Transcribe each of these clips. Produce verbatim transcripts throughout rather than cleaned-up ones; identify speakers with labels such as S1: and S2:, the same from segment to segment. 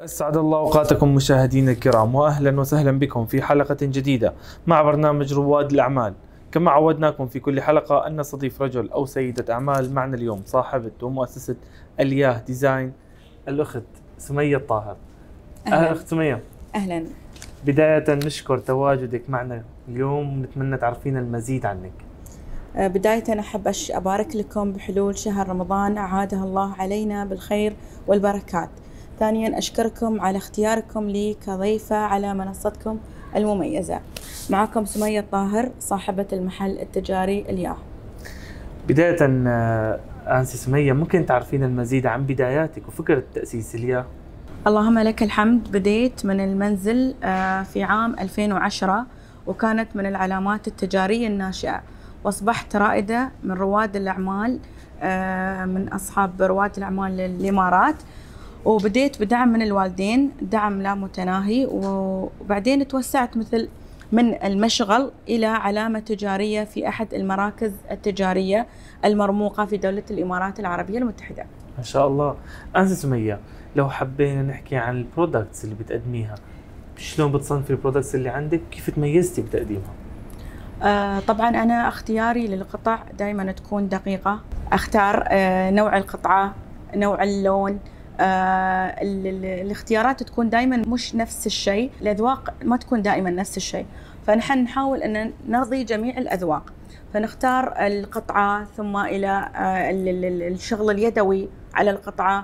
S1: أسعد الله أوقاتكم مشاهدينا الكرام، وأهلا وسهلا بكم في حلقة جديدة مع برنامج رواد الأعمال. كما عودناكم في كل حلقة أن نستضيف رجل أو سيدة أعمال. معنا اليوم صاحبة ومؤسسة الياه ديزاين، الأخت سمية الطاهر. أهلا أخت سمية.
S2: أهلا.
S1: بداية نشكر تواجدك معنا اليوم، ونتمنى تعرفينا المزيد عنك.
S2: بداية أحب أبارك لكم بحلول شهر رمضان، أعاده الله علينا بالخير والبركات. ثانيا أشكركم على اختياركم لي كضيفة على منصتكم المميزة. معكم سمية الطاهر، صاحبة المحل التجاري الياه. بداية
S1: أنسي سمية، ممكن تعرفين المزيد عن بداياتك وفكرة تأسيس الياه؟
S2: اللهم لك الحمد. بديت من المنزل في عام ألفين وعشرة، وكانت من العلامات التجارية الناشئة، وأصبحت رائدة من رواد الأعمال، من أصحاب رواد الأعمال للإمارات. وبديت بدعم من الوالدين، دعم لا متناهي، وبعدين توسعت مثل من المشغل إلى علامة تجارية في أحد المراكز التجارية المرموقة في دولة الإمارات العربية المتحدة.
S1: ما شاء الله. أنسة سمية، لو حبينا نحكي عن البرودكتس اللي بتقدميها، شلون بتصنفي البرودكتس اللي عندك؟ كيف تميزتي بتقديمها؟
S2: آه طبعا أنا اختياري للقطع دائما تكون دقيقة. أختار آه نوع القطعة، نوع اللون، آه الاختيارات تكون دائما مش نفس الشيء، الأذواق ما تكون دائما نفس الشيء، فنحن نحاول أن نرضي جميع الأذواق، فنختار القطعة ثم إلى آه الشغل اليدوي على القطعة.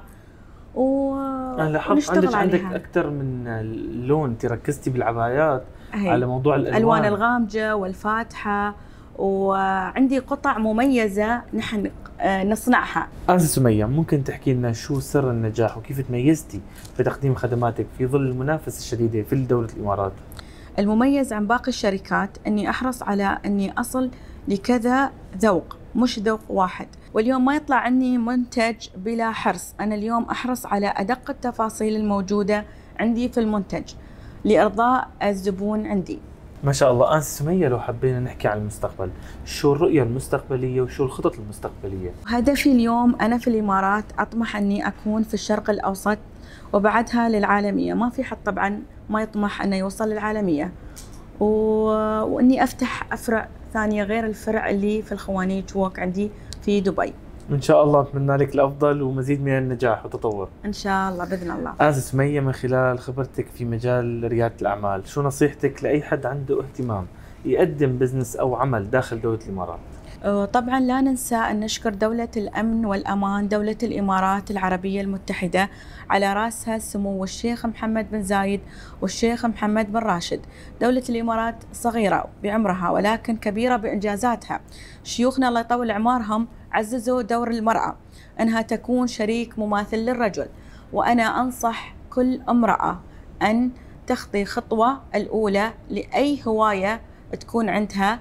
S1: أنا لاحظت عندك عندك أكثر من لون، أنت ركزتي بالعبايات على موضوع الألوان،
S2: الألوان الغامجة والفاتحة، وعندي قطع مميزة نحن نصنعها.
S1: أنسة سمية، ممكن تحكي لنا شو سر النجاح وكيف تميزتي في تقديم خدماتك في ظل المنافسة الشديدة في دولة الإمارات؟
S2: المميز عن باقي الشركات أني أحرص على أني أصل لكذا ذوق، مش ذوق واحد، واليوم ما يطلع عني منتج بلا حرص. أنا اليوم أحرص على أدق التفاصيل الموجودة عندي في المنتج لإرضاء الزبون عندي.
S1: ما شاء الله. أنسة سمية، لو حبينا نحكي عن المستقبل، شو الرؤية المستقبلية وشو الخطط المستقبلية؟
S2: هدفي اليوم أنا في الإمارات، أطمح أني أكون في الشرق الأوسط وبعدها للعالمية. ما في حد طبعا ما يطمح أنه يوصل للعالمية، و... وأني أفتح أفرع ثانية غير الفرع اللي في الخوانيج ووك عندي في دبي.
S1: إن شاء الله أتمنى لك الأفضل ومزيد من النجاح والتطور
S2: إن شاء الله بإذن الله.
S1: أنسة سمية، من خلال خبرتك في مجال ريادة الأعمال، شو نصيحتك لأي حد عنده اهتمام يقدم بزنس أو عمل داخل دولة الإمارات؟
S2: طبعا لا ننسى أن نشكر دولة الأمن والأمان، دولة الإمارات العربية المتحدة، على رأسها سمو الشيخ محمد بن زايد والشيخ محمد بن راشد. دولة الإمارات صغيرة بعمرها ولكن كبيرة بإنجازاتها. شيوخنا الله يطول أعمارهم عززوا دور المرأة، أنها تكون شريك مماثل للرجل، وأنا أنصح كل امرأة أن تخطي خطوة الأولى لأي هواية تكون عندها،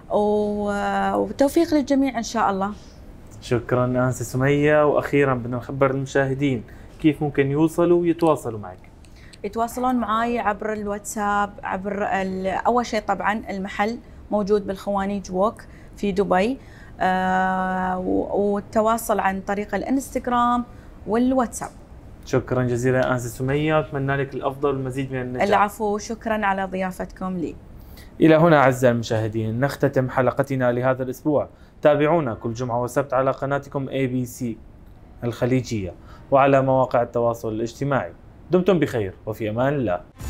S2: وتوفيق للجميع إن شاء الله.
S1: شكرا أنسة سمية. وأخيرا بدنا نخبر المشاهدين كيف ممكن يوصلوا ويتواصلوا معك.
S2: يتواصلون معي عبر الواتساب، عبر أول شيء طبعا المحل موجود بالخوانيج ووك في دبي، آه والتواصل عن طريق الانستغرام والواتساب.
S1: شكرا جزيلا أنسة سمية، أتمنى لك الأفضل والمزيد من النجاح.
S2: العفو، شكرا على ضيافتكم لي.
S1: إلى هنا أعزائي المشاهدين نختتم حلقتنا لهذا الأسبوع. تابعونا كل جمعة وسبت على قناتكم إيه بي سي الخليجية وعلى مواقع التواصل الاجتماعي. دمتم بخير وفي أمان الله.